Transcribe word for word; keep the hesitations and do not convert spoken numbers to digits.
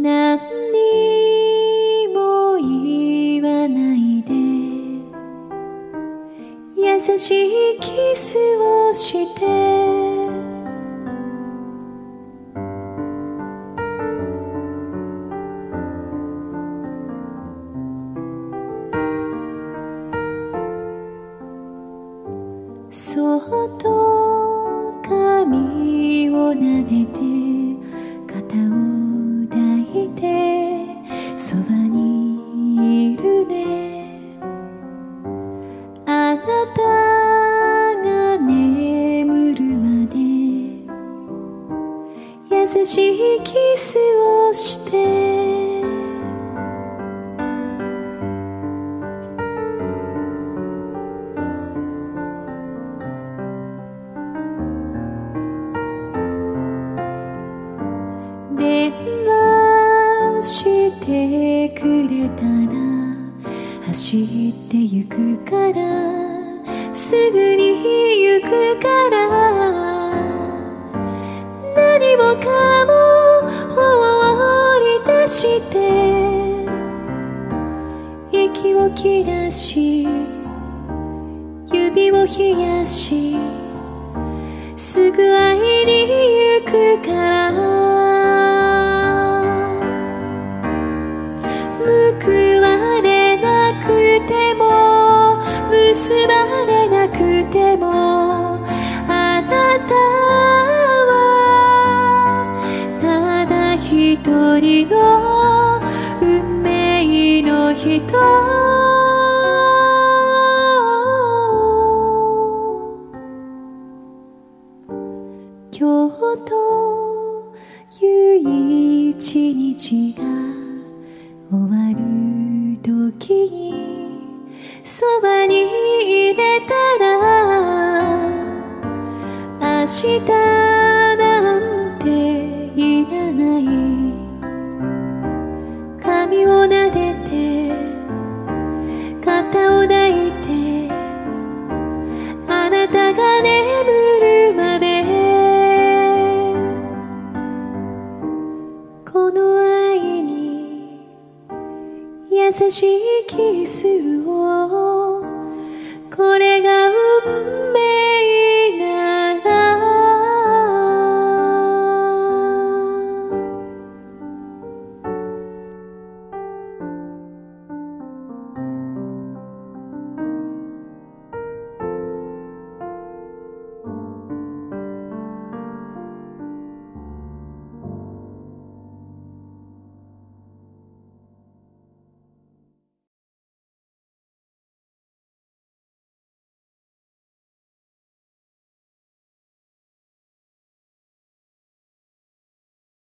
何にも言わないで優しいキスをしてそっと髪を撫でて肩を抱いてそばにいるねあなたが眠るまで優しいキスをして電話してくれたら走ってゆくからすぐに行くから何もかも放り出して息を切らし指を冷やしすぐ会いに行くから報われなくても結ばれなくてもあなたはただ一人の運命の人今日という一日が終わる時にそばにいれたら明日なんていらない髪を撫でて肩を抱いてあなたが眠るまでこの愛に優しいキスをこれが運命